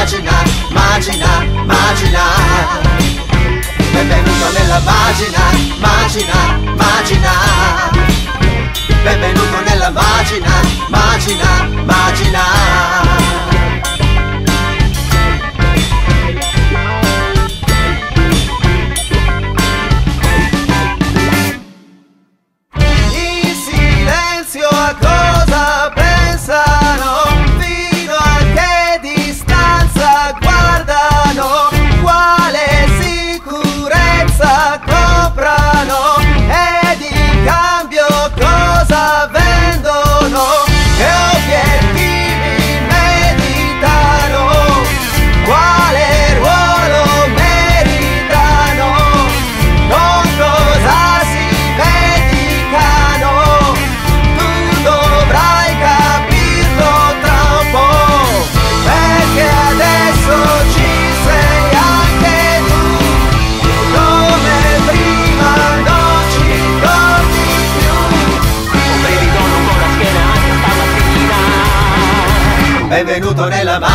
macina, macina, macina. Benvenuto nella macina, macina, macina. Benvenuto nella macina, macina, macina. A cosa pensano, fino a che distanza guardano, quale sicurezza comprano e di cambio cosa vendono, che obiettivi meditano, quale ruolo meritano, con cosa si vendicano. Dovrai capirlo tra un po', perché adesso ci sei anche tu, come prima non ci ricordi più. Un brivido lungo la schiena anche stamattina. Benvenuto nella